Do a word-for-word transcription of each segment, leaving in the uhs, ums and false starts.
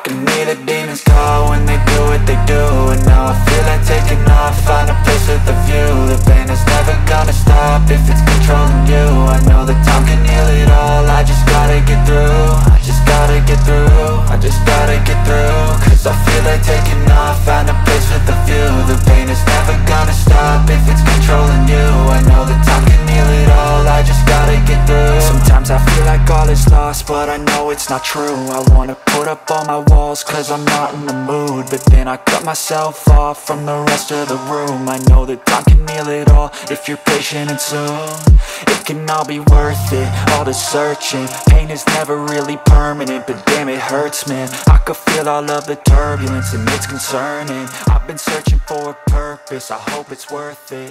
can hear the demons call when they do what they do. And now I feel like taking off, find a place with a view. The pain is never gonna stop if it's controlling you. I know that time can heal it all, I just gotta get through. I just gotta get through, I just gotta get through. Cause I feel like taking off, find a place with a view. The pain is never gonna stop if it's controlling you. I know that time can heal it all, I just gotta get through. Sometimes I feel like all is lost, but I know it's not true. I wanna put up all my walls cause I'm not in the mood, but then I cut myself off from the rest of the room. I know that time can heal it all if you're patient and soon it can all be worth it, all the searching. Pain is never really permanent, but damn it hurts, man. I could feel all of the turbulence and it's concerning. I've been searching for a purpose, I hope it's worth it.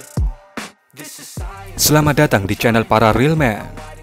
Selamat datang di channel para real man.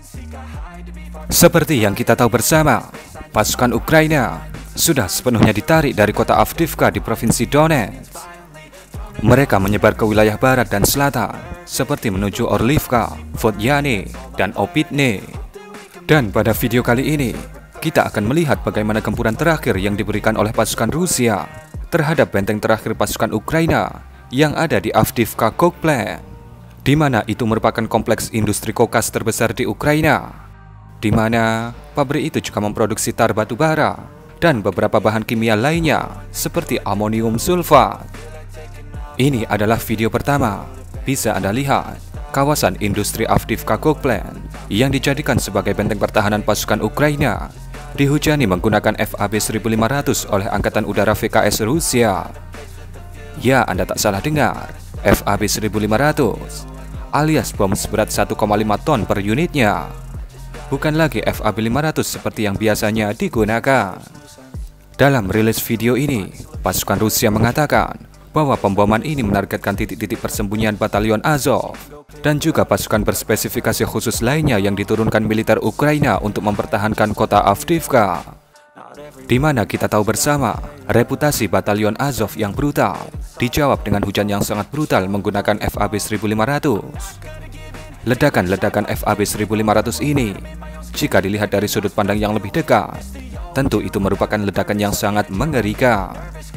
Seperti yang kita tahu bersama, pasukan Ukraina sudah sepenuhnya ditarik dari kota Avdiivka di provinsi Donetsk. Mereka menyebar ke wilayah barat dan selatan, seperti menuju Orlivka, Vodyane, dan Opitne. Dan pada video kali ini, kita akan melihat bagaimana gempuran terakhir yang diberikan oleh pasukan Rusia terhadap benteng terakhir pasukan Ukraina yang ada di Avdiivka Kokplen, di mana itu merupakan kompleks industri kokas terbesar di Ukraina, di mana pabrik itu juga memproduksi tar batu bara dan beberapa bahan kimia lainnya seperti amonium sulfat. Ini adalah video pertama. Bisa Anda lihat kawasan industri Avdiivka Kokplen yang dijadikan sebagai benteng pertahanan pasukan Ukraina dihujani menggunakan F A B seribu lima ratus oleh Angkatan Udara V K S Rusia. Ya, Anda tak salah dengar, F A B seribu lima ratus alias bom seberat satu koma lima ton per unitnya. Bukan lagi F A B lima ratus seperti yang biasanya digunakan. Dalam rilis video ini, pasukan Rusia mengatakan bahwa pemboman ini menargetkan titik-titik persembunyian Batalion Azov dan juga pasukan berspesifikasi khusus lainnya yang diturunkan militer Ukraina untuk mempertahankan kota Avdiivka. Di mana kita tahu bersama, reputasi Batalion Azov yang brutal dijawab dengan hujan yang sangat brutal menggunakan F A B seribu lima ratus. Ledakan-ledakan F A B seribu lima ratus ini, jika dilihat dari sudut pandang yang lebih dekat, tentu itu merupakan ledakan yang sangat mengerikan.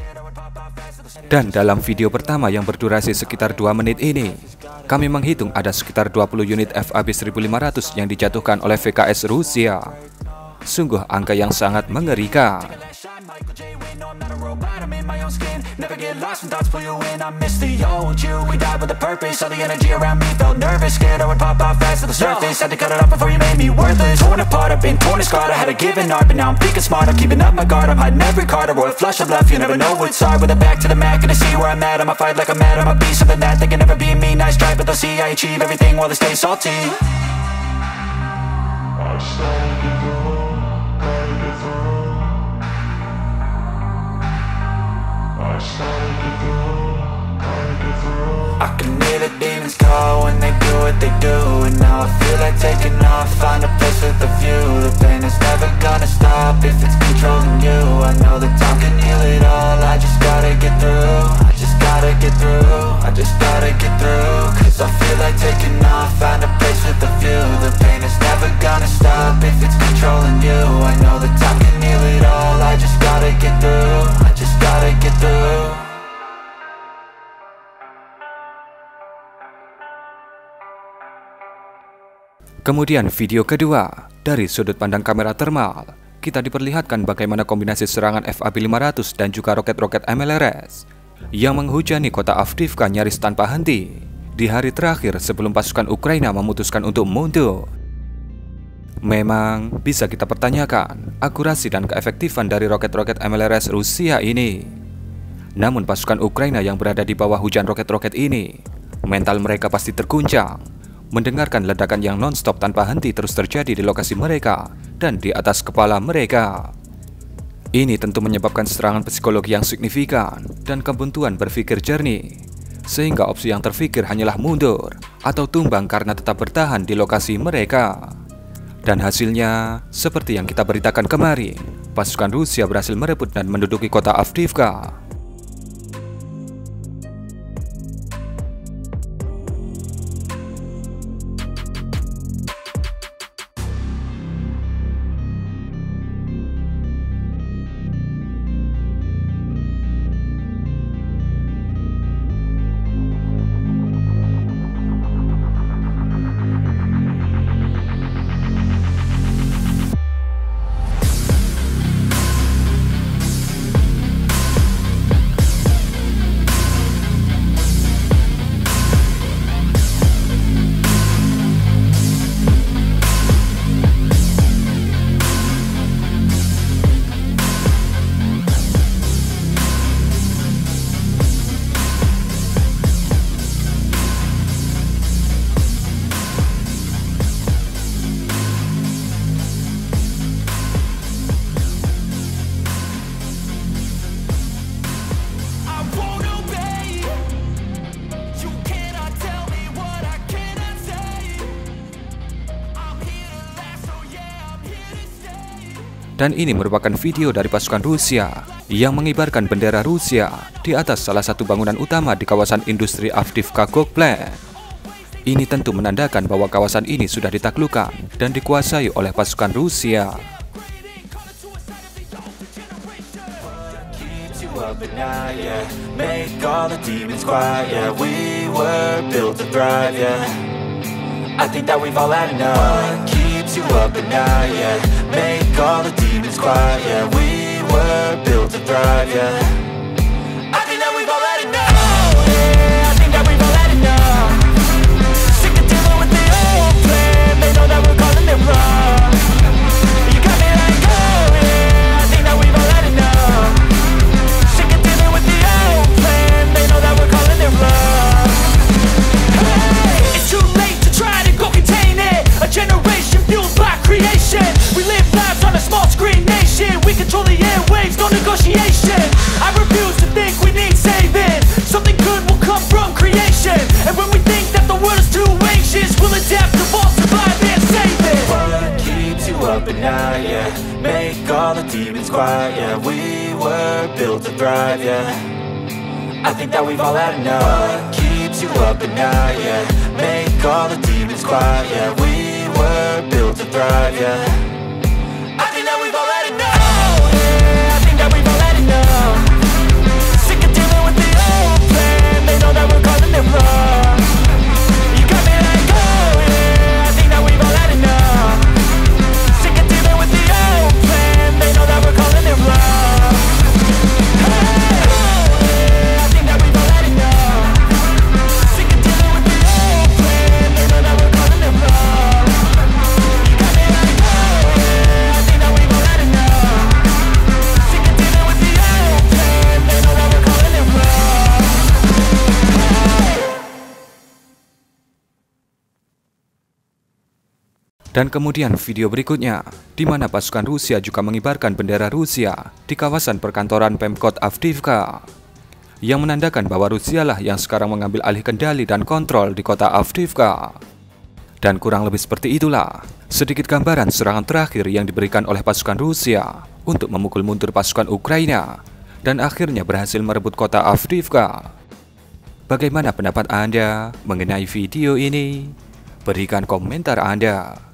Dan dalam video pertama yang berdurasi sekitar dua menit ini, kami menghitung ada sekitar dua puluh unit F A B seribu lima ratus yang dijatuhkan oleh V K S Rusia. Sungguh angka yang sangat mengerikan. Never get lost when thoughts pull you in. I miss the old you. We died with a purpose. All the energy around me felt nervous. Scared I would pop out fast to the surface. Had to cut it off before you made me worthless. Torn apart, I've been torn and scarred. I had a given art, but now I'm thinking smart. I'm keeping up my guard. I'm hiding every card. A royal flush of love. You never know what's hard. With a back to the mat, gonna see where I'm at. I'ma fight like I'm mad. I'ma be something that they can never be me. Nice try, but they'll see I achieve everything while they stay salty. I just gotta get through. Gotta get through. I just gotta get through, gotta get through. I can hear the demons call when they do what they do. And now I feel like taking off, find a place with a view. The pain is never gonna stop if it's controlling you. I know that time can heal it all, I just gotta get through. I just gotta get through, I just gotta get through. Cause I feel like taking off, find a place with a view. The pain is never gonna stop if it's controlling you. I know that time can heal it all, I just gotta get through. I just gotta get through. Kemudian video kedua, dari sudut pandang kamera thermal, kita diperlihatkan bagaimana kombinasi serangan F A B lima ratus dan juga roket-roket M L R S yang menghujani kota Avdiivka nyaris tanpa henti di hari terakhir sebelum pasukan Ukraina memutuskan untuk mundur. Memang bisa kita pertanyakan akurasi dan keefektifan dari roket-roket M L R S Rusia ini. Namun pasukan Ukraina yang berada di bawah hujan roket-roket ini, mental mereka pasti terguncang mendengarkan ledakan yang non-stop tanpa henti terus terjadi di lokasi mereka dan di atas kepala mereka. Ini tentu menyebabkan serangan psikologi yang signifikan dan kebuntuan berpikir jernih, sehingga opsi yang terfikir hanyalah mundur atau tumbang karena tetap bertahan di lokasi mereka. Dan hasilnya, seperti yang kita beritakan kemarin, pasukan Rusia berhasil merebut dan menduduki kota Avdiivka. Dan ini merupakan video dari pasukan Rusia yang mengibarkan bendera Rusia di atas salah satu bangunan utama di kawasan industri Avdiivka Gold-Platte. Ini tentu menandakan bahwa kawasan ini sudah ditaklukkan dan dikuasai oleh pasukan Rusia. Up at night, yeah. Make all the demons quiet, yeah. We were built to thrive, yeah. I think that we've all had enough. What keeps you up at night, yeah. Make all the demons quiet, yeah. We were built to thrive, yeah. I think that we've all had enough. Oh, yeah. I think that we've all had enough. Sick of dealing with the old plan. They know that we're calling it wrong. You got me like, oh yeah. I think that we've all had enough. It's too late to try to go contain it. A generation fueled by creation. We live lives on a small screen nation. We control the airwaves, no negotiation. I refuse to think we need saving. Something good will come from creation. And when we think that the world is too anxious, we'll adapt, evolve, survive and save it. What keeps you up at night, yeah. Make all the demons quiet, yeah. We were built to thrive, yeah. I think that we've all had enough. What keeps you up at night, yeah. Make all the demons quiet, yeah. We were built to thrive, yeah. I think that we've all had enough. Oh, yeah. I think that we've all had enough. Sick of dealing with the old plan. They know that we're calling it wrong. You got me like, oh yeah. I think that we've all had enough. Sick of dealing with the old plan. They know that we're calling it wrong. Dan kemudian video berikutnya, di mana pasukan Rusia juga mengibarkan bendera Rusia di kawasan perkantoran Pemkot Avdiivka, yang menandakan bahwa Rusialah yang sekarang mengambil alih kendali dan kontrol di kota Avdiivka. Dan kurang lebih seperti itulah sedikit gambaran serangan terakhir yang diberikan oleh pasukan Rusia untuk memukul mundur pasukan Ukraina dan akhirnya berhasil merebut kota Avdiivka. Bagaimana pendapat Anda mengenai video ini? Berikan komentar Anda.